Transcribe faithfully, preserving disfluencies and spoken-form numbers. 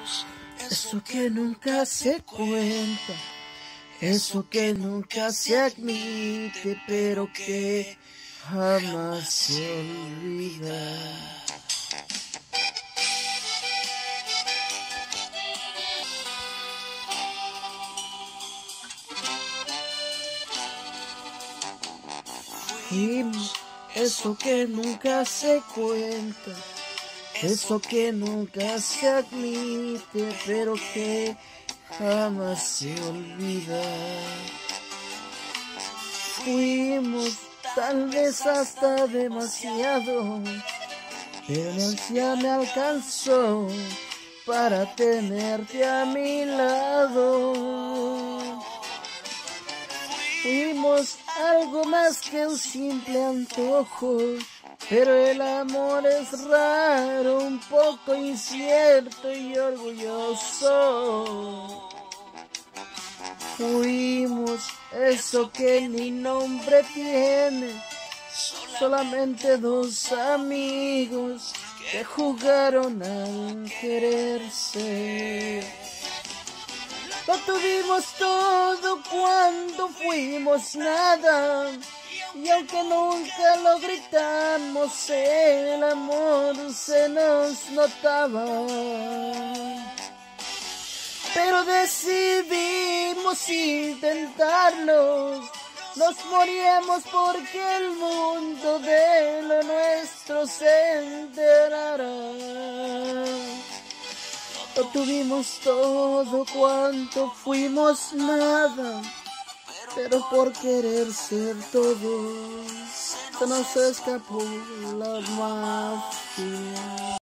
Eso que nunca se cuenta, eso que nunca se admite, pero que jamás se olvida. Fuimos eso que nunca se cuenta, eso que nunca se admite, pero que jamás se olvida. Fuimos tal vez hasta demasiado, pero la ansia me alcanzó para tenerte a mi lado. Fuimos algo más que un simple antojo, pero el amor es raro, un poco incierto y orgulloso. Fuimos eso que ni nombre tiene, solamente dos amigos que jugaron al quererse. Lo tuvimos todo cuando fuimos nada, y aunque nunca lo gritamos, el amor se nos notaba. Pero decidimos intentarlo, nos moríamos porque el mundo de lo nuestro se enterara. Lo tuvimos todo cuanto fuimos nada, pero por querer ser todos se nos escapó la mafia.